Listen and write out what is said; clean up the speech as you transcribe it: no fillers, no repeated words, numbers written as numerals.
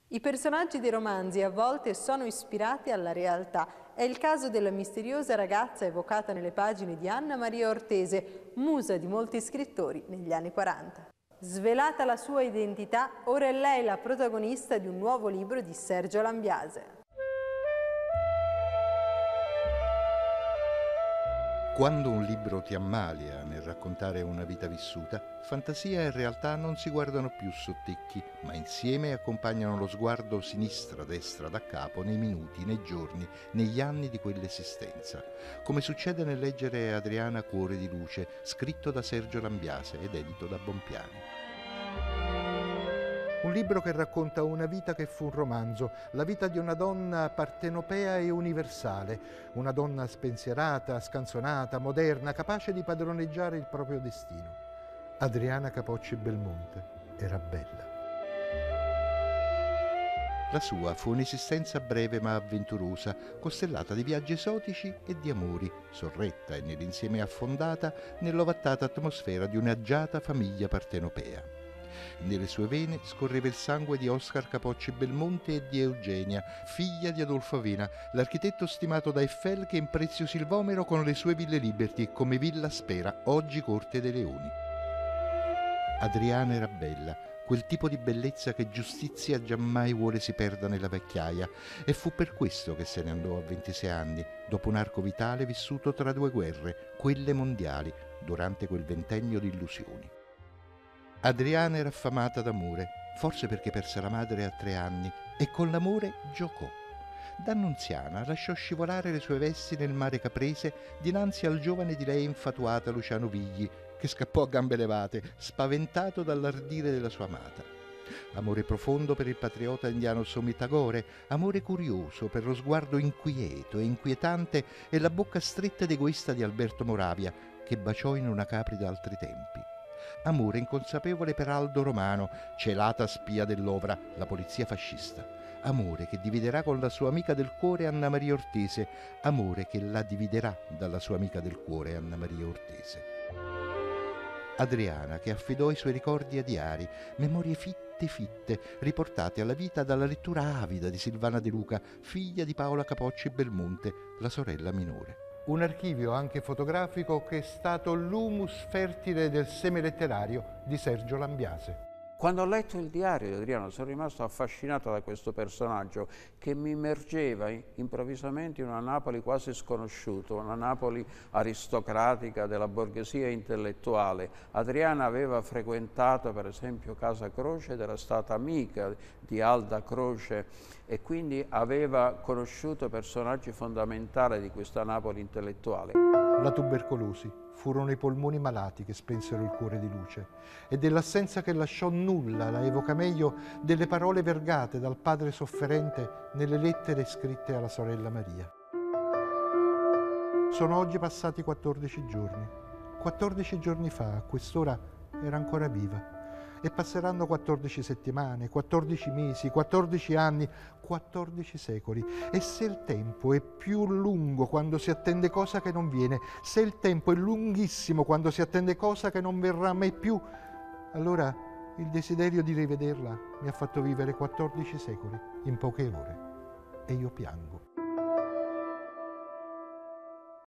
I personaggi dei romanzi a volte sono ispirati alla realtà. È il caso della misteriosa ragazza evocata nelle pagine di Anna Maria Ortese, musa di molti scrittori negli anni 40. Svelata la sua identità, ora è lei la protagonista di un nuovo libro di Sergio Lambiase. Quando un libro ti ammalia nel raccontare una vita vissuta, fantasia e realtà non si guardano più sottecchi, ma insieme accompagnano lo sguardo sinistra, destra, da capo, nei minuti, nei giorni, negli anni di quell'esistenza, come succede nel leggere Adriana Cuore di luce, scritto da Sergio Lambiase ed edito da Bompiani. Un libro che racconta una vita che fu un romanzo, la vita di una donna partenopea e universale, una donna spensierata, scanzonata, moderna, capace di padroneggiare il proprio destino. Adriana Capocci Belmonte era bella. La sua fu un'esistenza breve ma avventurosa, costellata di viaggi esotici e di amori, sorretta e nell'insieme affondata nell'ovattata atmosfera di un'agiata famiglia partenopea. Nelle sue vene scorreva il sangue di Oscar Capocci Belmonte e di Eugenia, figlia di Adolfo Avena, l'architetto stimato da Eiffel che impreziosì il Vomero con le sue ville Liberty, come Villa Spera, oggi Corte dei Leoni. Adriana era bella, quel tipo di bellezza che giustizia giammai vuole si perda nella vecchiaia, e fu per questo che se ne andò a 26 anni, dopo un arco vitale vissuto tra due guerre, quelle mondiali, durante quel ventennio di illusioni. Adriana era affamata d'amore, forse perché perse la madre a 3 anni, e con l'amore giocò. Da annunziana lasciò scivolare le sue vesti nel mare caprese dinanzi al giovane di lei infatuata Luciano Vigli, che scappò a gambe levate, spaventato dall'ardire della sua amata. Amore profondo per il patriota indiano Somi Tagore, amore curioso per lo sguardo inquieto e inquietante e la bocca stretta ed egoista di Alberto Moravia, che baciò in una capri d'altri tempi. Amore inconsapevole per Aldo Romano, celata spia dell'Ovra, la polizia fascista. Amore che dividerà con la sua amica del cuore Anna Maria Ortese, amore che la dividerà dalla sua amica del cuore Anna Maria Ortese. Adriana che affidò i suoi ricordi a diari, memorie fitte, riportate alla vita dalla lettura avida di Silvana De Luca, figlia di Paola Capocci Belmonte, la sorella minore. Un archivio anche fotografico che è stato l'humus fertile del seme letterario di Sergio Lambiase. Quando ho letto il diario di Adriana sono rimasto affascinato da questo personaggio che mi immergeva improvvisamente in una Napoli quasi sconosciuta, una Napoli aristocratica della borghesia intellettuale. Adriana aveva frequentato per esempio Casa Croce ed era stata amica di Alda Croce e quindi aveva conosciuto personaggi fondamentali di questa Napoli intellettuale. La tubercolosi. Furono i polmoni malati che spensero il cuore di luce e dell'assenza che lasciò nulla la evoca meglio delle parole vergate dal padre sofferente nelle lettere scritte alla sorella Maria. Sono oggi passati 14 giorni. 14 giorni fa, a quest'ora, era ancora viva. E passeranno 14 settimane, 14 mesi, 14 anni, 14 secoli. E se il tempo è più lungo quando si attende cosa che non viene, se il tempo è lunghissimo quando si attende cosa che non verrà mai più, allora il desiderio di rivederla mi ha fatto vivere 14 secoli in poche ore. E io piango.